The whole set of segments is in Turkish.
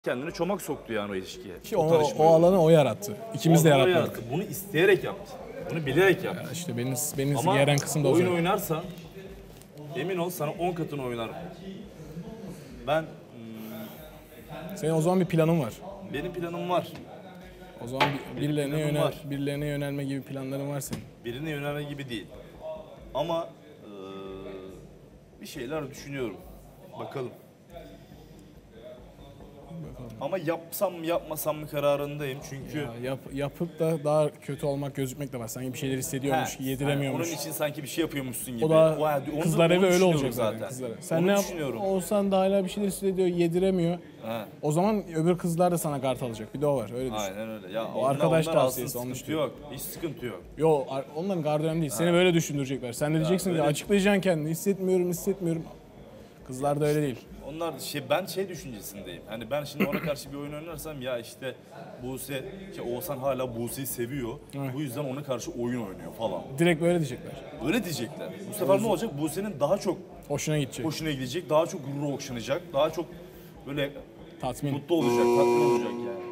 kendine çomak soktu yani o ilişkiye. Ki o alanı o yarattı. İkimiz de yaratmadık. Bunu isteyerek yaptı. Bunu bilerek yaptı. Ya işte beni yeren kısım da o. Ama oyun oynarsan emin ol sana 10 katını oynarım. Ben... Senin o zaman bir planın var. Benim planım var. O zaman birilerine yönelme gibi planların var senin. Birine yönelme gibi değil. Ama bir şeyler düşünüyorum. Bakalım. Ama yapsam mı yapmasam mı kararındayım çünkü... Ya yapıp da daha kötü olmak, gözükmek de var. Sanki bir şeyler hissediyormuş, yediremiyormuş. Onun için sanki bir şey yapıyormuşsun gibi. O da kızlar evi öyle olacak zaten. Sen ne olsan da hala bir şeyler hissediyor, yediremiyor. He. O zaman öbür kızlar da sana kart alacak. Bir de o var, öyle düşün. Aynen öyle. Ya o arkadaş tavsiyesi, onun sıkıntı yok. Hiç sıkıntı yok. Yo, onların gardı önemli değil. Seni böyle düşündürecekler. Sen de diyeceksin ki açıklayacaksın kendini. Hissetmiyorum. Kızlar da öyle değil. Onlar ben düşüncesindeyim. Hani ben şimdi ona karşı bir oyun oynarsam ya işte Buse, Oğuzhan hala Buse'yi seviyor. Evet. Bu yüzden ona karşı oyun oynuyor falan. Direkt böyle diyecekler. Öyle diyecekler. Bu sefer ne olacak? Buse'nin daha çok hoşuna gidecek. Daha çok gururu okşanacak. Daha çok böyle mutlu olacak, tatmin olacak yani.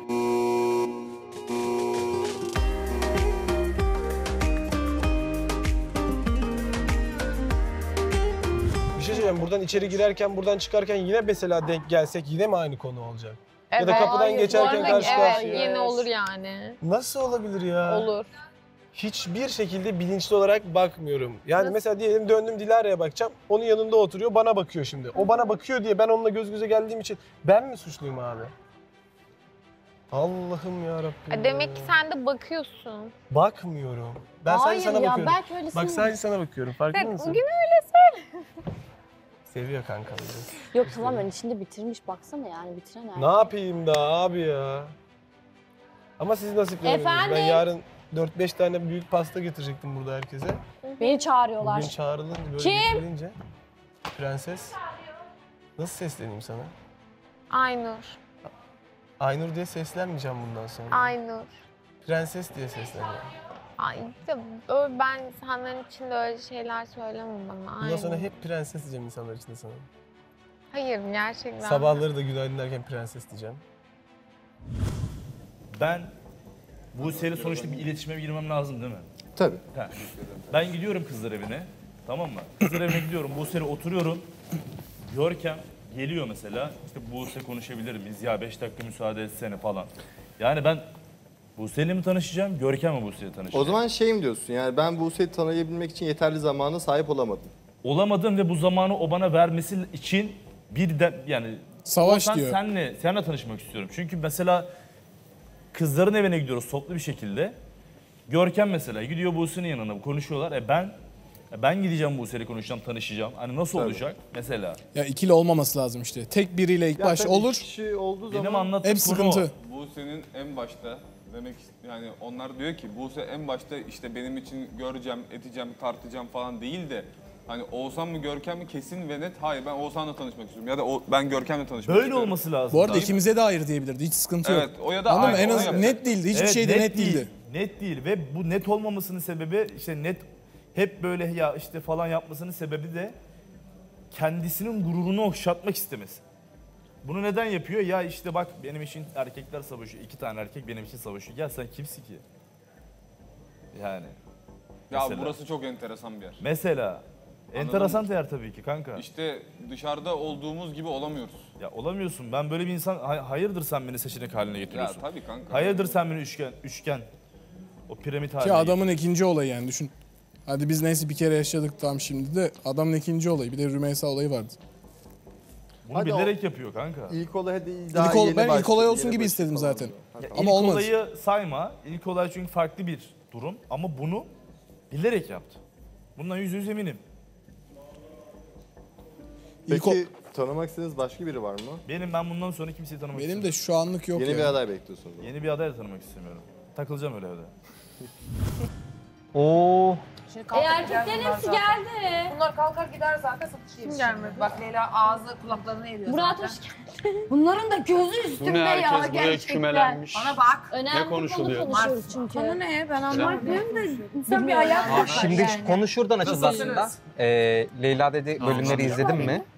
Buradan içeri girerken, buradan çıkarken yine mesela denk gelsek yine mi aynı konu olacak? Evet, ya da kapıdan geçerken karşı karşıya. Evet, yine olur yani. Nasıl olabilir ya? Olur. Hiçbir şekilde bilinçli olarak bakmıyorum. Yani mesela diyelim döndüm Dilara'ya bakacağım. Onun yanında oturuyor, bana bakıyor şimdi. O bana bakıyor diye ben onunla göz göze geldiğim için ben mi suçluyum abi? Allah'ım yarabbim. Demek ki sen de bakıyorsun. Bakmıyorum. Ben sadece sana bakıyorum. Bak sadece sana bakıyorum. Farkında mısın? Bugün öyle söyle. Seviyor kanka. Yok tamamen içinde bitirmiş baksana yani bitiren Ne yapayım da abi ya? Ama siz nasipleriniz. Ben yarın 4-5 tane büyük pasta getirecektim burada herkese. Beni çağırıyorlar. Bugün çağrılınca böyle getirince. Prenses. Nasıl sesleneyim sana? Aynur. Aynur diye seslenmeyeceğim bundan sonra. Aynur. Prenses diye sesleneceğim. Ay ben senden için de öyle şeyler söylemem bana. Bundan sonra hep prenses diyeceğim insanlar içinde sana. Hayır gerçekten. Sabahları da günaydın derken prenses diyeceğim. Ben Buse'yle sonuçta bir iletişime girmem lazım değil mi? Tabii. Ben gidiyorum kızlar evine. Tamam mı? Kızlar evine gidiyorum. Buse'yle oturuyorum. Görkem geliyor mesela. İşte Buse konuşabilir miyiz? Ya 5 dakika müsaade etsene falan. Yani ben Buse'yle mi tanışacağım, Görkem'le Buse'yle tanışacağım? O zaman mi diyorsun yani ben Buse'yi tanıyabilmek için yeterli zamana sahip olamadım. Olamadım ve bu zamanı o bana vermesi için yani savaş diyor. Seninle tanışmak istiyorum. Çünkü mesela kızların evine gidiyoruz toplu bir şekilde. Görkem mesela gidiyor Buse'nin yanına konuşuyorlar. Ben gideceğim Buse'yle konuşacağım, tanışacağım. Hani nasıl olacak mesela? Ya ikili olmaması lazım işte. Tek biriyle ilk baş olur. Kişi olduğu zaman benim anlattığım hep sıkıntı. Buse'nin en başta demek yani onlar diyor ki Buse en başta işte benim için göreceğim, edeceğim, tartacağım falan değil de hani Oğuzhan mı Görkem mi kesin ve net hayır ben Oğuzhan'la tanışmak istiyorum ya da ben Görkem'le tanışmak istiyorum. Böyle olması lazım. Bu arada ikimize de hayır diyebilirdi. Hiç sıkıntı yok. Evet o ya da anladın mı? En az net değildi. Hiçbir şey de net değildi. Net değil ve bu net olmamasının sebebi işte net hep böyle ya işte falan yapmasının sebebi de kendisinin gururunu okşatmak istemesi. Bunu neden yapıyor? Ya işte bak benim için erkekler savaşıyor. 2 tane erkek benim için savaşıyor. Ya sen kimsin ki? Yani. Ya mesela. Burası çok enteresan bir yer. Mesela. Enteresan yer tabii ki kanka. İşte dışarıda olduğumuz gibi olamıyoruz. Ya olamıyorsun. Ben böyle bir insan... Hayırdır sen beni seçenek haline getiriyorsun? Ya tabii kanka. Hayırdır sen beni üçgen. O piramit haline. Ki adamın ikinci olayı yani düşün. Hadi biz neyse bir kere yaşadık tamam şimdi de adamın ikinci olayı. Bir de Rümeysa olayı vardı. Bunu hadi bilerek yapıyor kanka. İlk olay hadi daha yeni ben başladı, ilk olay olsun yeni gibi başladı istedim falan. zaten. Ama olmadı. İlk olayı sayma. İlk olay çünkü farklı bir durum. Ama bunu bilerek yaptı. Bundan %100 eminim. Peki tanımak istediğiniz başka biri var mı? Ben bundan sonra kimseyi tanımak istemiyorum. Benim de şu anlık yok. Yeni bir aday bekliyorsunuz. Yeni bir aday da tanımak istemiyorum. Takılacağım öyle evde. Oo. Erkeklerin hepsi geldi. Bunlar kalkar gider zaten satışa yetişir. Gelmedi. Bak Leyla ağzı kulaklarını eriyor Murat zaten. hoş geldin. Bunların da gözü üstünde ya gerçekten. Bana bak. Önemli konuşuluyor? Konuşuyoruz çünkü. Konu ne? Ben anlamıyorum da insan bir ayak yapar Şimdi yani. konu şuradan açıldı aslında. Leyla dedi bölümleri izledin mi?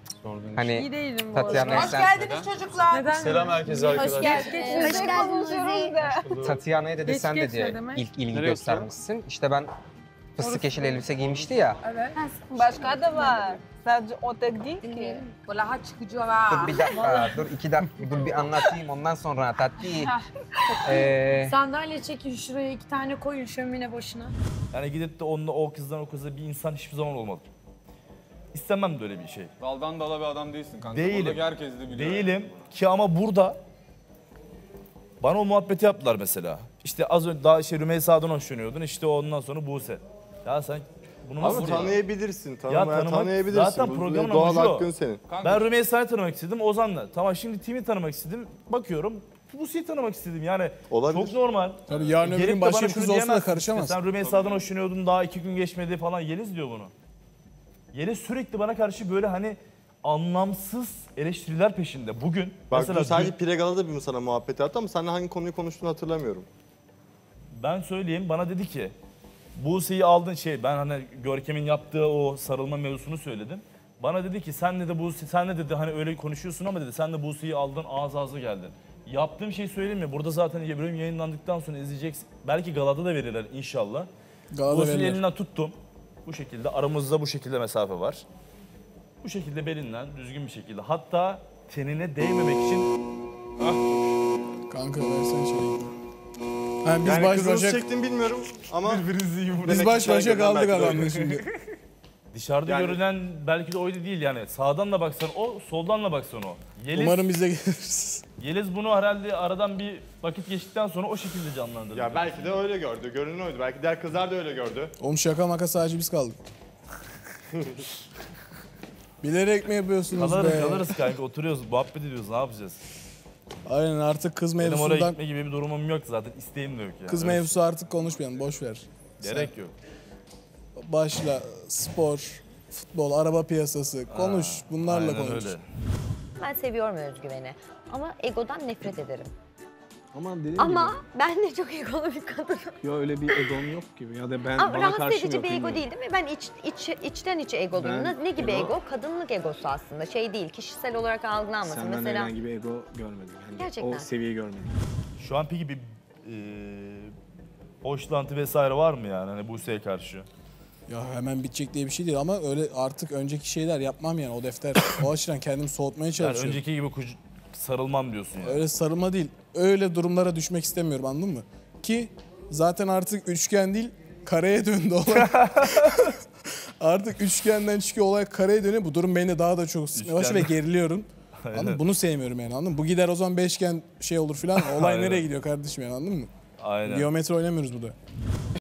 Hani İyi değilim bu arada. Tatiana'ya Hoş sen... geldiniz çocuklar. Selam herkese arkadaşlar. Hoş geldiniz. Tatiana'ya dedi Geç sen geç dedi ne demek? ilk ilgi göstermişsin. İşte ben fıstık yeşil elbise giymişti ya. Evet. Başka da var. Sadece o tek değil ki. Vallahi çıkıcı ha. Dur bir dakika, dur 2 dakika, dur bir anlatayım ondan sonra Tati. Sandalye çekin şuraya 2 tane koyun şömine başına. Yani gidip de onunla o kızdan o kıza bir insan hiçbir zaman olmadı. İstemem de öyle bir şey. Daldan dala bir adam değilsin kanka. Değilim. Buradaki herkes de biliyor. Değilim ki ama burada bana o muhabbeti yaptılar mesela. İşte az önce daha Rümeysa'dan hoşlanıyordun işte ondan sonra Buse. Ya sen bunu nasıl Ama diyor? tanıyabilirsin. tanımak- Tanıyabilirsin. zaten Bu programın doğal amacı o. hakkın senin. Kanka, Ben Rümeysa'yı tanımak istedim Ozan'la. Tamam şimdi Tim'i tanımak istedim. Bakıyorum Buse'yi tanımak istedim yani. Olabilir. Çok normal. Tabii yarın öbür Gelip gün de başka bana bir şunu kız olsa da diyemezsin. karışamaz. İşte sen Rümeysa'dan hoşlanıyordun daha 2 gün geçmedi falan. Yeliz diyor bunu. Yeliz sürekli bana karşı böyle hani anlamsız eleştiriler peşinde. Bugün Bak mesela dün sadece dün- Pregala'da bir sana muhabbet yaptı ama seninle hangi konuyu konuştuğunu hatırlamıyorum. ben söyleyeyim bana dedi ki Buse'yi aldın ben hani Görkem'in yaptığı o sarılma mevzusunu söyledim. Bana dedi ki sen de dedi hani öyle konuşuyorsun ama dedi sen de Buse'yi aldın ağız ağza geldin. Yaptığım şeyi söyleyeyim mi? Burada zaten bölüm yayınlandıktan sonra izleyeceksin. Belki galada da verirler inşallah. Galada Buse'nin verirler. elinden tuttum. Bu şekilde aramızda bu şekilde mesafe var. Bu şekilde belinden düzgün bir şekilde. Hatta tenine değmemek için Kanka versene şeyi. Yani biz Yani baş kızını başa çektim bilmiyorum ama biz baş başa kaldık adamla şimdi. dışarıda Yani- görünen belki de oydu değil yani. Sağdan da baksan o, soldan da baksan o. Umarım biz de geliriz. Yeliz bunu herhalde aradan bir vakit geçtikten sonra o şekilde canlandırdı. ya belki de öyle gördü. Görünen oydu. Belki diğer kızlar da öyle gördü. Oğlum şaka maka sadece biz kaldık. Bilerek mi yapıyorsunuz Kalırız be? kalırız kanka oturuyoruz muhabbet ediyoruz ne yapacağız? Aynen artık kız Benim oraya mevzusundan gitme gibi bir durumum yok zaten isteğim de yok yani. kız Öyle mevzusu artık konuşmayalım boş ver. gerek yok. Başla spor, futbol, araba piyasası konuş. Bunlarla Aynen konuş. öyle. Ben seviyorum özgüveni. Ama egodan nefret ederim. Ama dediğim Ama ben de çok egolu bir kadınım. gibi ya öyle bir egom yok gibi ya da ben Ama bana rahatsız karşı edici yok bir ego bilmiyorum. değil değil mi? Ben içten içe egoluyum. Ben Ne gibi ego- ego? Kadınlık egosu aslında. Şey değil, kişisel olarak algılanmasın. Senden Mesela herhangi bir ego görmedim. Yani Gerçekten. o seviyeyi görmedim. Şu an peki bir hoşlantı vesaire var mı yani hani Buse'ye karşı? Ya hemen bitecek diye bir şey değil ama öyle artık önceki şeyler yapmam yani o defter. O açıdan kendimi soğutmaya Yani çalışıyorum. önceki gibi sarılmam diyorsun yani. Öyle sarılma değil. Öyle durumlara düşmek istemiyorum anladın mı? Ki zaten artık üçgen değil kareye döndü olay. Artık üçgenden çıkıyor olay kareye dönüyor. Bu durum beni daha da çok sıkmaya başlıyor ve geriliyorum. Anladın mı? Bunu sevmiyorum yani anladın mı? Bu gider o zaman beşgen şey olur filan. Olay Aynen. nereye gidiyor kardeşim yani anladın mı? Aynen. Geometri oynamıyoruz burada.